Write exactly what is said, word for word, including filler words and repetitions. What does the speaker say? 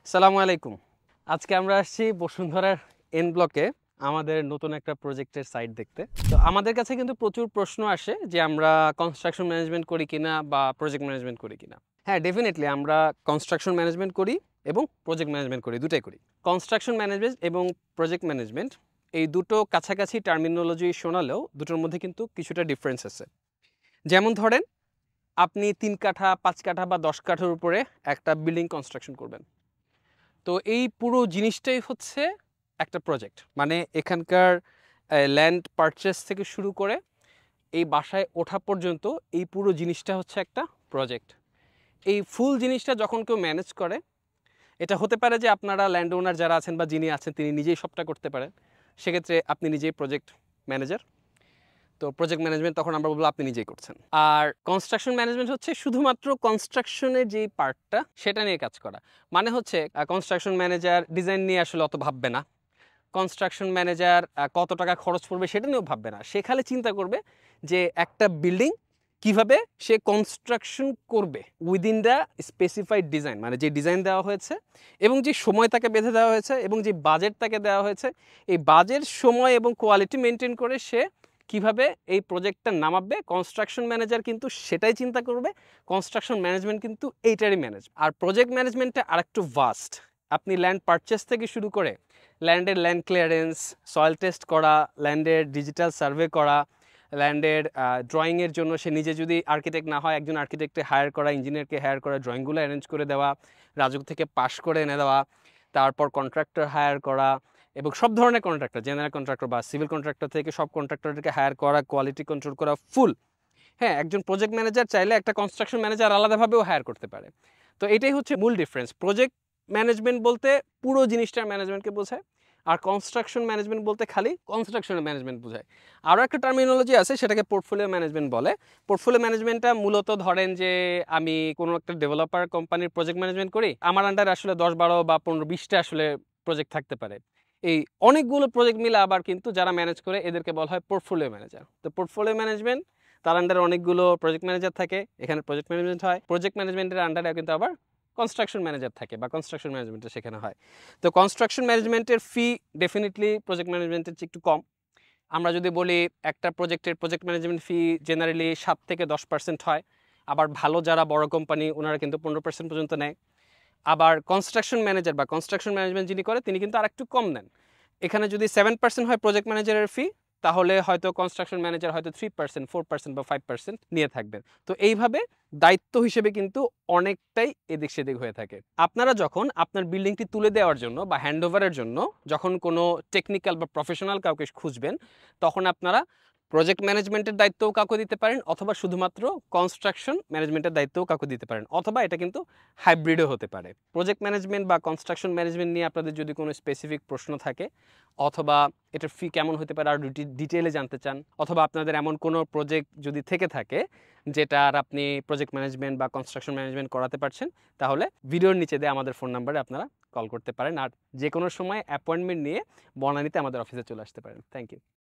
আসসালামু আলাইকুম। আজকে আমরা আসছি বসুন্ধরার এন ব্লকে আমাদের নতুন একটা প্রজেক্টের সাইট দেখতে। তো আমাদের কাছে কিন্তু প্রচুর প্রশ্ন আসে যে আমরা কনস্ট্রাকশন ম্যানেজমেন্ট করি কিনা বা প্রজেক্ট ম্যানেজমেন্ট করি কিনা। হ্যাঁ, ডেফিনিটলি আমরা কনস্ট্রাকশন ম্যানেজমেন্ট করি এবং প্রজেক্ট ম্যানেজমেন্ট করি, দুটাই করি। কনস্ট্রাকশন ম্যানেজমেন্ট এবং প্রজেক্ট ম্যানেজমেন্ট এই দুটো কাছাকাছি টার্মিনোলজি শোনালেও দুটোর মধ্যে কিন্তু কিছুটা ডিফারেন্স আছে। যেমন ধরেন, আপনি তিন কাঠা, পাঁচ কাঠা বা দশ কাঠার উপরে একটা বিল্ডিং কনস্ট্রাকশন করবেন। তো এই পুরো জিনিসটাই হচ্ছে একটা প্রজেক্ট। মানে এখানকার ল্যান্ড পারচেস থেকে শুরু করে এই বাসায় ওঠা পর্যন্ত এই পুরো জিনিসটা হচ্ছে একটা প্রজেক্ট। এই ফুল জিনিসটা যখন কেউ ম্যানেজ করে, এটা হতে পারে যে আপনারা ল্যান্ড ওনার যারা আছেন বা যিনি আছেন তিনি নিজেই সবটা করতে পারেন, সেক্ষেত্রে আপনি নিজেই প্রজেক্ট ম্যানেজার। তো প্রজেক্ট ম্যানেজমেন্ট তখন আমরা বলবো আপনি নিজেই করছেন। আর কনস্ট্রাকশন ম্যানেজমেন্ট হচ্ছে শুধুমাত্র কনস্ট্রাকশনের যেই পার্টটা সেটা নিয়ে কাজ করা। মানে হচ্ছে কনস্ট্রাকশন ম্যানেজার ডিজাইন নিয়ে আসলে অত ভাববে না, কনস্ট্রাকশন ম্যানেজার কত টাকা খরচ পড়বে সেটা নিয়েও ভাববে না। সে খালি চিন্তা করবে যে একটা বিল্ডিং কিভাবে সে কনস্ট্রাকশন করবে উইদিন দ্য স্পেসিফাইড ডিজাইন, মানে যে ডিজাইন দেওয়া হয়েছে এবং যে সময় তাকে বেঁধে দেওয়া হয়েছে এবং যে বাজেট তাকে দেওয়া হয়েছে, এই বাজেট, সময় এবং কোয়ালিটি মেনটেন করে সে কিভাবে এই প্রজেক্টটা নামাবে। কনস্ট্রাকশন ম্যানেজার কিন্তু সেটাই চিন্তা করবে, কনস্ট্রাকশন ম্যানেজমেন্ট কিন্তু এইটারই ম্যানেজ। আর প্রজেক্ট ম্যানেজমেন্টটা আরেকটু ভাস্ট। আপনি ল্যান্ড পারচেস থেকে শুরু করে ল্যান্ডের ল্যান্ড ক্লিয়ারেন্স, সয়েল টেস্ট করা, ল্যান্ডের ডিজিটাল সার্ভে করা, ল্যান্ডের ড্রয়িংয়ের জন্য সে নিজে যদি আর্কিটেক্ট না হয় একজন আর্কিটেক্টকে হায়ার করা, ইঞ্জিনিয়ারকে হায়ার করা, ড্রয়িংগুলো অ্যারেঞ্জ করে দেওয়া, রাজুক থেকে পাস করে এনে দেওয়া, তারপর কন্ট্রাক্টর হায়ার করা এবং সব ধরনের কন্ট্রাক্টর, জেনারেল কন্ট্রাক্টর বা সিভিল কন্ট্রাক্টর থেকে সব কন্ট্রাক্টরকে হায়ার করা, কোয়ালিটি কন্ট্রোল করা, ফুল। হ্যাঁ, একজন প্রজেক্ট ম্যানেজার চাইলে একটা কনস্ট্রাকশন ম্যানেজার আলাদাভাবেও হায়ার করতে পারে। তো এটাই হচ্ছে মূল ডিফারেন্স। প্রজেক্ট ম্যানেজমেন্ট বলতে পুরো জিনিসটার ম্যানেজমেন্টকে বোঝায়, আর কনস্ট্রাকশন ম্যানেজমেন্ট বলতে খালি কনস্ট্রাকশনের ম্যানেজমেন্ট বোঝায়। আরও একটা টার্মিনোলজি আছে, সেটাকে পোর্টফোলিও ম্যানেজমেন্ট বলে। পোর্টফোলিও ম্যানেজমেন্টটা মূলত ধরেন যে আমি কোনো একটা ডেভেলপার কোম্পানির প্রজেক্ট ম্যানেজমেন্ট করি, আমার আন্ডারে আসলে দশ বারো বা পনেরো বিশটা আসলে প্রজেক্ট থাকতে পারে। এই অনেকগুলো প্রজেক্ট মিলে আবার কিন্তু যারা ম্যানেজ করে এদেরকে বলা হয় পোর্টফোলিও ম্যানেজার। তো পোর্টফোলিও ম্যানেজমেন্ট, তার আন্ডারে অনেকগুলো প্রজেক্ট ম্যানেজার থাকে, এখানে প্রজেক্ট ম্যানেজমেন্ট হয়। প্রজেক্ট ম্যানেজমেন্টের আন্ডারে কিন্তু আবার কনস্ট্রাকশন ম্যানেজার থাকে বা কনস্ট্রাকশন ম্যানেজমেন্টে সেখানে হয়। তো কনস্ট্রাকশন ম্যানেজমেন্টের ফি ডেফিনেটলি প্রজেক্ট ম্যানেজমেন্টের চেয়ে একটু কম। আমরা যদি বলি একটা প্রজেক্টের প্রজেক্ট ম্যানেজমেন্ট ফি জেনারেলি সাত থেকে দশ পার্সেন্ট হয়। আবার ভালো যারা বড় কোম্পানি ওনারা কিন্তু পনেরো পার্সেন্ট পর্যন্ত নেয়। আবার কনস্ট্রাকশন ম্যানেজার বা কনস্ট্রাকশন ম্যানেজমেন্ট যিনি করে তিনি কিন্তু আরেকটু কম নেন। এখানে যদি সেভেন পার্সেন্ট হয় প্রজেক্ট ম্যানেজারের ফি, তাহলে হয়তো কনস্ট্রাকশন ম্যানেজার হয়তো থ্রি পার্সেন্ট ফোর পার্সেন্ট বা ফাইভ পার্সেন্ট নিয়ে থাকবেন। তো এইভাবে দায়িত্ব হিসেবে কিন্তু অনেকটাই এদিক সেদিক হয়ে থাকে। আপনারা যখন আপনার বিল্ডিংটি তুলে দেওয়ার জন্য বা হ্যান্ডওভারের জন্য যখন কোনো টেকনিক্যাল বা প্রফেশনাল কাউকে খুঁজবেন, তখন আপনারা প্রজেক্ট ম্যানেজমেন্টের দায়িত্বও কাউকে দিতে পারেন, অথবা শুধুমাত্র কনস্ট্রাকশন ম্যানেজমেন্টের দায়িত্বও কাউকে দিতে পারেন, অথবা এটা কিন্তু হাইব্রিডও হতে পারে। প্রজেক্ট ম্যানেজমেন্ট বা কনস্ট্রাকশন ম্যানেজমেন্ট নিয়ে আপনাদের যদি কোনো স্পেসিফিক প্রশ্ন থাকে, অথবা এটার ফি কেমন হতে পারে আর ডিটেইলে জানতে চান, অথবা আপনাদের এমন কোনো প্রজেক্ট যদি থেকে থাকে যেটার আপনি প্রজেক্ট ম্যানেজমেন্ট বা কনস্ট্রাকশন ম্যানেজমেন্ট করাতে পারছেন, তাহলে ভিডিওর নিচে দিয়ে আমাদের ফোন নাম্বারে আপনারা কল করতে পারেন। আর যে কোনো সময় অ্যাপয়েন্টমেন্ট নিয়ে বনানীতে আমাদের অফিসে চলে আসতে পারেন। Thank you.